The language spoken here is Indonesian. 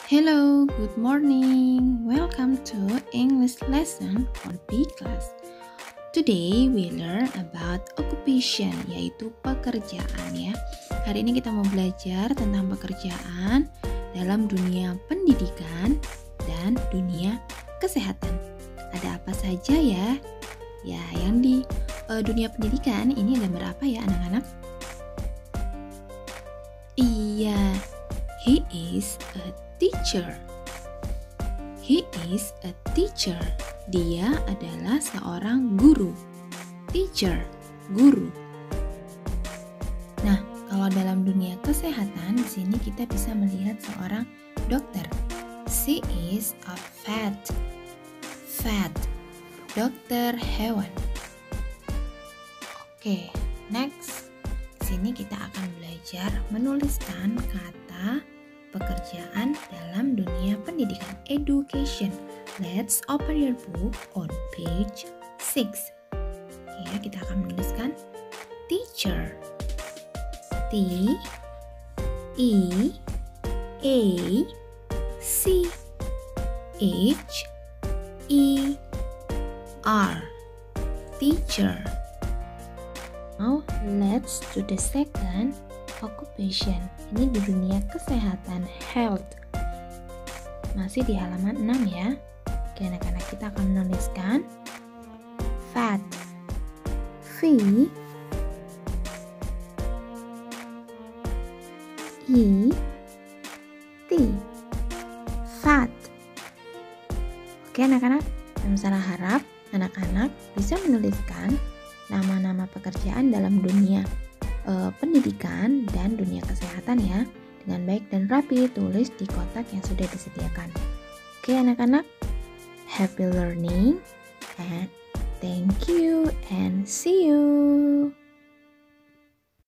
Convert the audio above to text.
Hello, good morning. Welcome to English lesson for B class. Today we learn about occupation, yaitu pekerjaan ya. Hari ini kita mau belajar tentang pekerjaan dalam dunia pendidikan dan dunia kesehatan. Ada apa saja ya? Ya, yang di dunia pendidikan ini gambar apa ya anak-anak? Iya, he is a teacher. He is a teacher. Dia adalah seorang guru. Teacher, guru. Nah, kalau dalam dunia kesehatan, di sini kita bisa melihat seorang dokter. She is a vet. Dokter hewan. Oke, next. Di sini kita akan belajar menuliskan kata pekerjaan dalam dunia pendidikan, education. Let's open your book on page 6. Ya, kita akan menuliskan teacher. T E A C H E R, teacher. Now let's do the second occupation. Ini di dunia kesehatan, health. Masih di halaman 6 ya. Oke, anak-anak, kita akan menuliskan fat. V E T, fat. Oke anak-anak, Samsara harap anak-anak bisa menuliskan nama-nama pekerjaan dalam dunia pendidikan dan dunia kesehatan ya, dengan baik dan rapi. Tulis di kotak yang sudah disediakan. Oke anak-anak, happy learning and thank you and see